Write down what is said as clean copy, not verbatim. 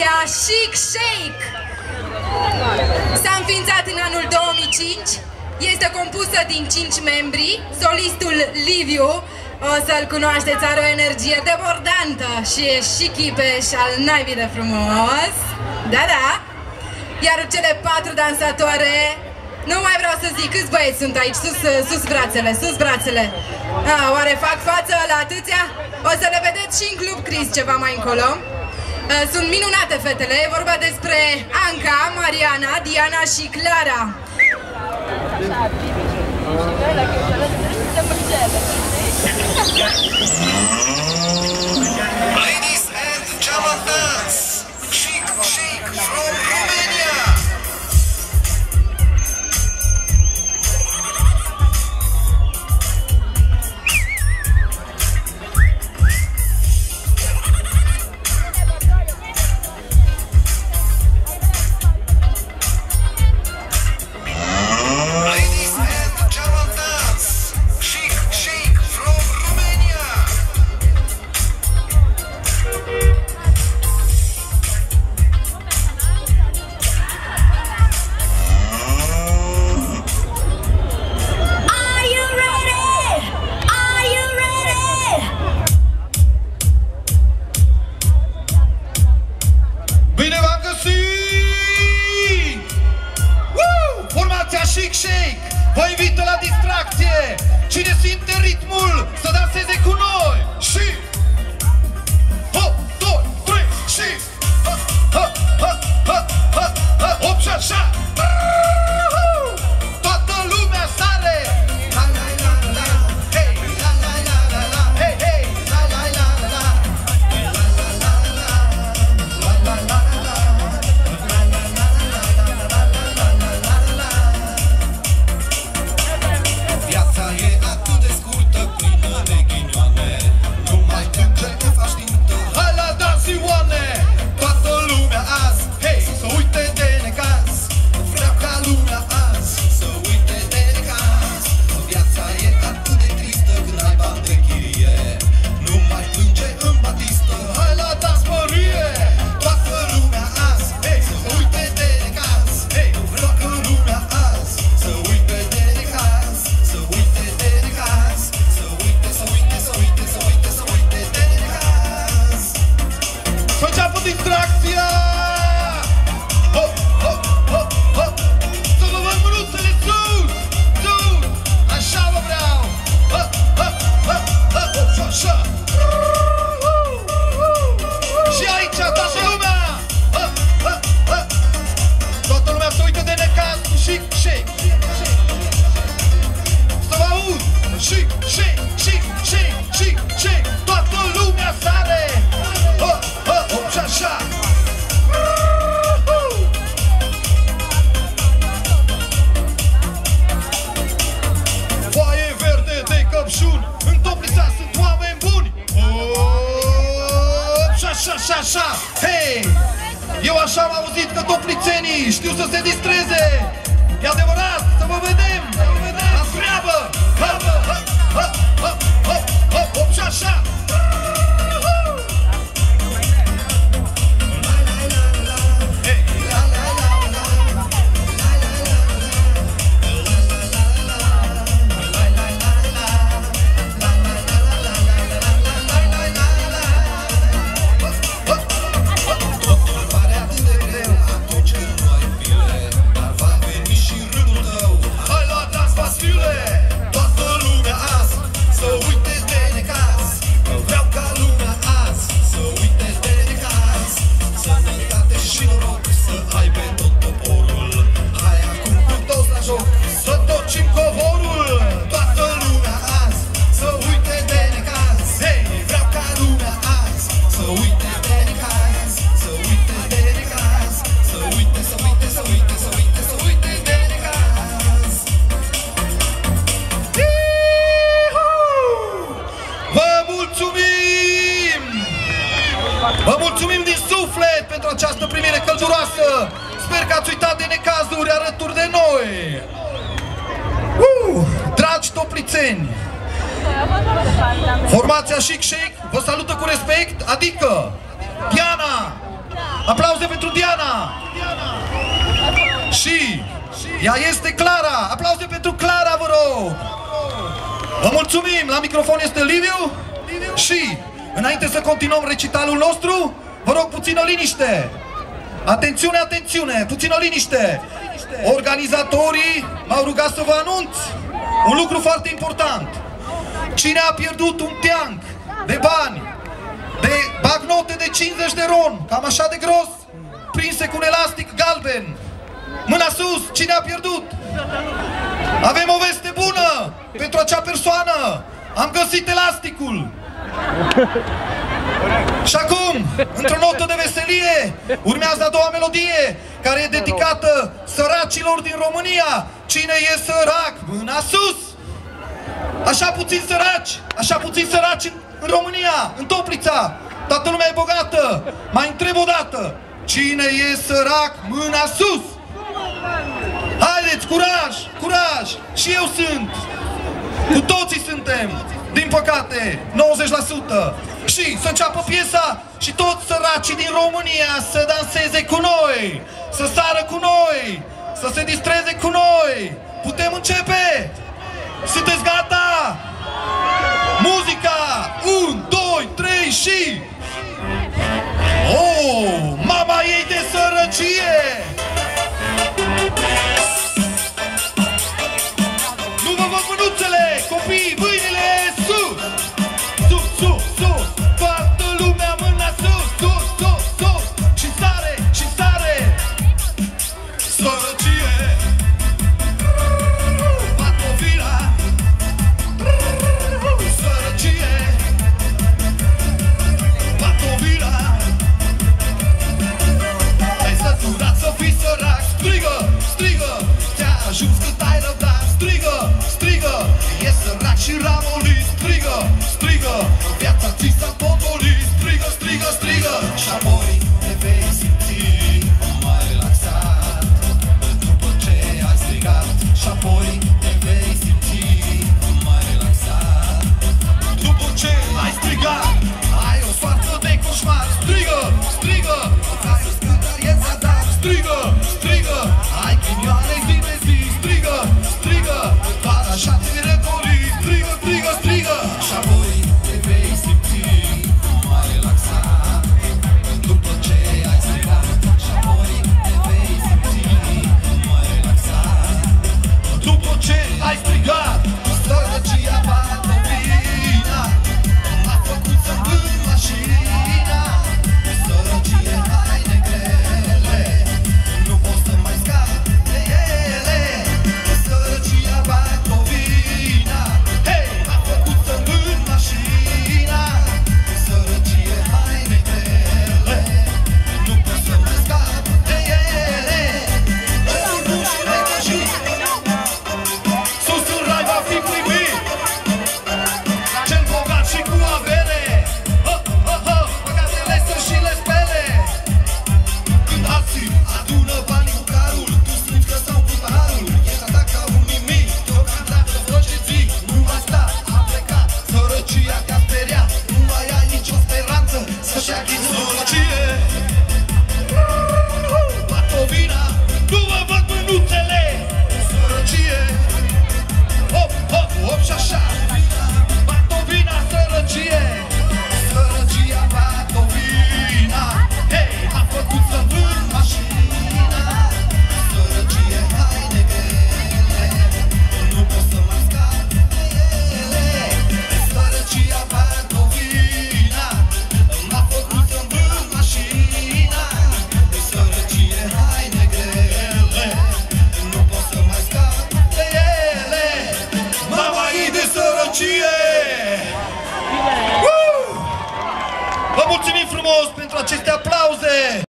Chic Shake s-a înființat în anul 2005, este compusă din 5 membri. Solistul Liviu, o să-l cunoașteți, are o energie debordantă și e și chipeș al naibii de frumos. Da, da. Iar cele 4 dansatoare, nu mai vreau să zic câți băieți sunt aici. Sus brațele, sus brațele. Oare fac față la atâția? O să le vedeți și în Club Chris ceva mai încolo. Sunt minunate fetele, e vorba despre Anca, Mariana, Diana și Clara. Ladies and gentlemen, Chic Shake from Romania. Chic Shake vă invită la distracție. Cine simte ritmul să danseze cu noi. Și hop, 2, 3 și ha, ha, ha, ha, ha, ha, hop și așa. Toată lumea sare. La la la la, hey, la la la la la, hey, hey, la la la la, la la la la, la la la la. Viața e atât de scurtă, plină de ghinioane. Nu mai plânge că faci tintă. Hai la dans, Ioane! Toată lumea azi, hei, să uite de necaz. Vreau ca lumea azi să uite de necaz. Viața e atât de tristă când ai bani de chirie. Nu mai plânge în batistă. Hai la dans, mărie! Toată lumea azi, hei, să uite de necaz. Hei, vreau ca lumea azi să uite de necaz. Să uite de necaz. Să uite, să uite, să uite, să uite, să uite de necaz. Să înceapă distracția! Hop, hop, hop, hop. Să vă văd mânuțele sus, sus. Așa vă vreau. Hop, hop, hop, hop, hop, și așa. Și aici, toată lumea. Hop, hop, hop. Toată lumea să uite de necaz cu Chic Shake. Să vă aud! Chic Shake, Chic Shake, Chic Shake. Toată lumea sare. Hop, hop, hop și așa. Foaie verde de căpșuni, în Toplița sunt oameni buni. Hop și așa, și așa. Hei! Eu așa am auzit că toplițenii știu să se distreze. E adevărat? Să vă vedem! La treabă! Hop, hop, hop, hop, hop, hop, hop și așa! Hey! Totul pare atât de greu atunci când nu ai bile, dar va veni și rândul tău. Hai la dans, pasiule! Toată lumea azi să uite de necaz. Vreau ca lumea azi să uite de necaz. Sănătate și noroc să aibă tot poporul. Hai acum cu toți la joc să tocim covorul. Toată lumea azi să uite de necaz. Hei, vreau ca lumea azi să uite de necaz. Să uite de necaz. Să uite, să uite, să uite, să uite, să uite de necaz. Vă mulțumim! Vă mulțumim din suflet pentru această primire călduroasă. Sper că ați uitat de necazuri alături de noi. Dragi toplițeni, formația Chic Shake vă salută cu respect, adică Diana, Aplauze pentru Diana! Și ea este Clara! Aplauze pentru Clara, vă rog! Vă mulțumim! La microfon este Liviu și înainte să continuăm recitalul nostru, vă rog puțină liniște! Atențiune, atențiune! Puțină liniște! Organizatorii m-au rugat să vă anunț un lucru foarte important. Cine a pierdut un teanc de bani, de bagnote de 50 de ron, cam așa de gros, prinse cu un elastic galben, mâna sus, cine a pierdut? Avem o veste bună pentru acea persoană. Am găsit elasticul. Și acum, într-o notă de veselie, urmează a doua melodie, care e dedicată săracilor din România. Cine e sărac? Mâna sus! Așa puțin săraci în România, în Toplița. Toată lumea e bogată. Mai întreb o dată. Cine e sărac? Mâna sus! Haideți, curaj, curaj! Și eu sunt. Cu toții suntem, din păcate, 90%. Și să înceapă piesa și toți săracii din România să danseze cu noi, să sară cu noi, să se distreze cu noi. Putem începe? Sunteți gata? Muzica! 1, 2, 3 și... Oh, mama ei de sărăcie! Nu vă văd mânuțele, copii, mâinile sus! Sus, sus, sus! Toată lumea mâna sus, sus, sus, sus! Și sare, și sare! Sărăcie! Batovina! Sărăcie! Batovina! Ai săturat să fii sărac, strigă, strigă! Ți-a ajuns cât ai răbdat, strigă, strigă! E sărac și ramolit, strigă, strigă! Viața ți s-a potolit, strigă, strigă, strigă! Și apoi te vei simți mai relaxat după ce ai strigat. Și apoi te vei simți mai relaxat după ce ai strigat. Ai o soartă de coșmar, strigă, strigă! Ai o scândar, e zadar, strigă, strigă! Ai ghinioane zi de zi, strigă, strigă! Doar așa te răcori, strigă, strigă, strigă! Și apoi te vei simți mai relaxat după ce ai strigat. Și apoi te vei simți mai relaxat după ce ai strigat. Sărăcia Batovina m-a făcut să vând mașina. Sărăcie, haine grele, nu pot să mai scap de ele. Sărăcia Batovina, hei, m-a făcut să vând mașina. Sărăcie, haine grele, nu pot să mai scap de ele. Sus în rai va fi primit cel bogat și cu avere. Păcatele să și le spele. Când alții adună banii cu carul, tu strângi că s-au pus paharul. Ești atac ca un nimic, deocamdată fă ce zic. Nu mai sta, a plecat, sărăcia te-a speriat. Nu mai ai nicio speranță să-și achizi sărăcie. Batovina, nu vă văd mânuțele. Sărăcie, hop, hop, hop și așa. Batovina, sărăcie. Sărăcia Batovina, hei, a făcut să vând mașina. Sărăcie, haine grele, nu pot să mai scap de ele. Sărăcia Batovina m-a făcut să vând mașina. Sărăcie, haine grele, nu pot să mai scap de ele. Mama ei de sărăcie! Vă mulțumim frumos pentru aceste aplauze!